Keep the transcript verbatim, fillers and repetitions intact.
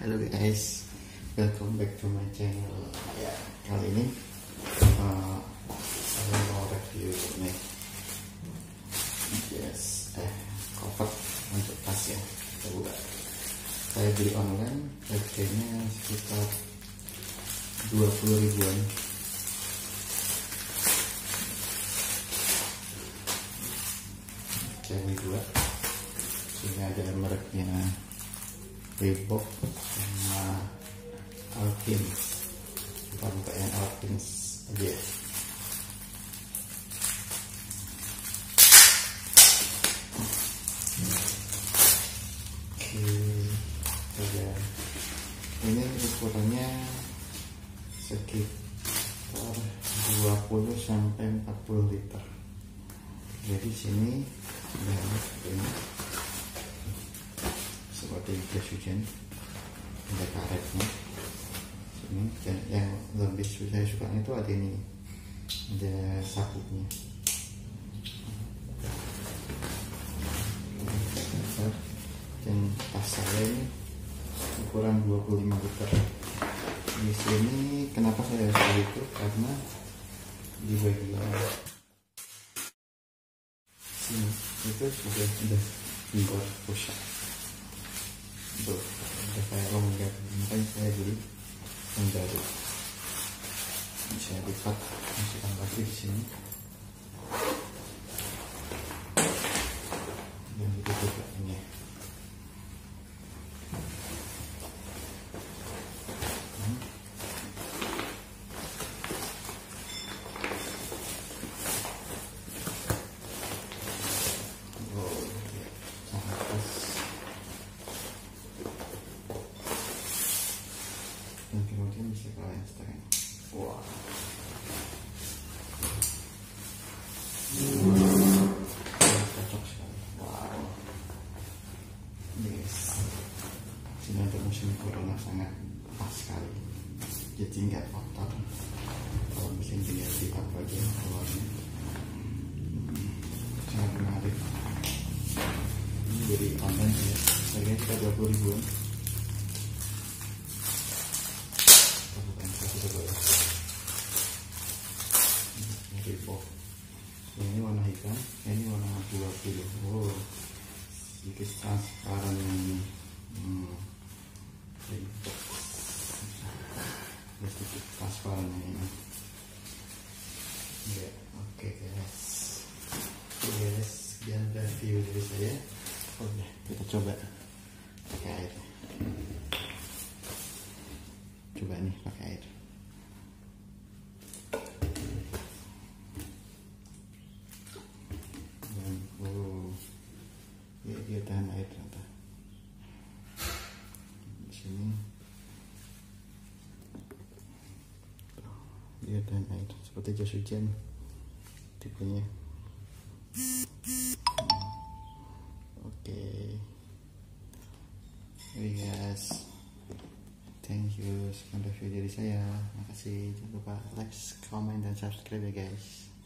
Halo guys, welcome back to my channel. Ya, kali ini uh, saya mau review nih, yes, eh cover untuk tas ya. Kita buka. Saya beli online, harganya sekitar dua puluh ribuan. Cewek dua, sini ada mereknya Reebok sama Alpins. Kita buka yang Alpins aja. Oke, ada. Ini ukurannya sekitar dua puluh sampai empat puluh liter. Jadi sini ada ini seperti jas hujan, ada karetnya sini. Dan yang lebih saya suka itu ada ini, ada sabuknya. Dan tas saya ini ukuran dua puluh lima liter. Di sini kenapa saya beli itu, karena di bagian sini itu sudah sudah dibuat push up. Tuh, udah kayak longgar, makanya saya beli yang baru. Ini saya lipat, masukkan lagi di sini. Dan itu juga ini. Hmm. Oh, sangat pas. Dan kemudian bisa kalian setengah. Wah, cocok sekali. Wow, yes. Sini untuk musim corona sangat pas sekali. Jadi nggak kotor. Kalau musim dingin di bagian keluarnya sangat menarik. Ini dari online ya. Harganya sekitar dua puluh ribuan. Reebok. Ini warna hitam, ini warna dua puluh. Oh, sedikit transparan ini. Hmm. Reebok. Sedikit transparan ini. Ya, oke guys. Oke guys, sekian review dari saya. Oke, kita coba pakai air. Coba nih pakai air. Oh, ya, dia tahan air ternyata. Di sini dia tahan air seperti jas hujan tipenya. Oke, okay. Oke guys, thank you. Sekian review dari saya. Makasih. Jangan lupa like, comment, dan subscribe ya guys.